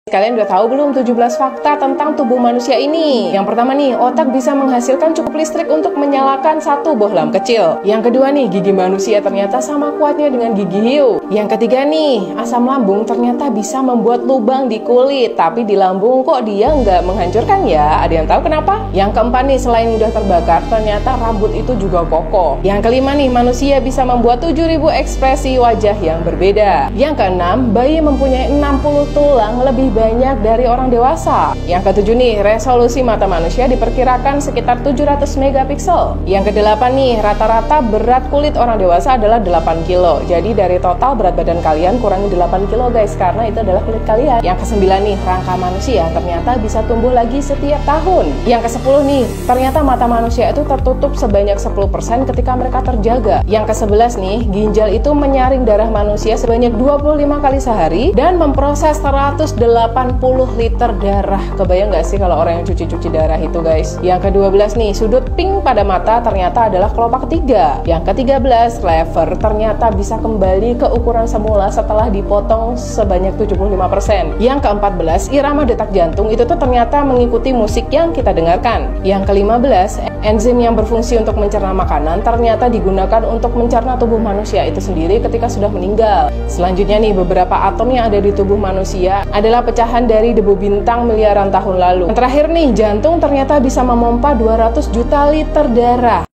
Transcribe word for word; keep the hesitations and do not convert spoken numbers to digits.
Kalian udah tahu belum tujuh belas fakta tentang tubuh manusia ini? Yang pertama nih, otak bisa menghasilkan cukup listrik untuk menyalakan satu bohlam kecil. Yang kedua nih, gigi manusia ternyata sama kuatnya dengan gigi hiu. Yang ketiga nih, asam lambung ternyata bisa membuat lubang di kulit, tapi di lambung kok dia nggak menghancurkan ya? Ada yang tahu kenapa? Yang keempat nih, selain udah terbakar, ternyata rambut itu juga kokoh. Yang kelima nih, manusia bisa membuat tujuh ribu ekspresi wajah yang berbeda. Yang keenam, bayi mempunyai enam puluh tulang lebih banyak dari orang dewasa. Yang ketujuh nih, resolusi mata manusia diperkirakan sekitar tujuh ratus megapiksel. Yang kedelapan nih, rata-rata berat kulit orang dewasa adalah delapan kilo. Jadi dari total berat badan kalian kurangi delapan kilo guys, karena itu adalah kulit kalian. Yang kesembilan nih, rangka manusia ternyata bisa tumbuh lagi setiap tahun. Yang kesepuluh nih, ternyata mata manusia itu tertutup sebanyak sepuluh persen ketika mereka terjaga. Yang kesebelas nih, ginjal itu menyaring darah manusia sebanyak dua puluh lima kali sehari dan memproses seratus delapan puluh liter darah. Kebayang gak sih kalau orang yang cuci-cuci darah itu guys? Yang kedua belas nih, sudut pink pada mata ternyata adalah kelopak ketiga. Yang ketiga belas, lever ternyata bisa kembali ke ukuran semula setelah dipotong sebanyak tujuh puluh lima persen. Yang keempat belas, irama detak jantung itu tuh ternyata mengikuti musik yang kita dengarkan. Yang kelima belas, enzim yang berfungsi untuk mencerna makanan ternyata digunakan untuk mencerna tubuh manusia itu sendiri ketika sudah meninggal. Selanjutnya nih, beberapa atom yang ada di tubuh manusia adalah pecahan dari debu bintang miliaran tahun lalu. Yang terakhir nih, jantung ternyata bisa memompa dua ratus juta liter darah.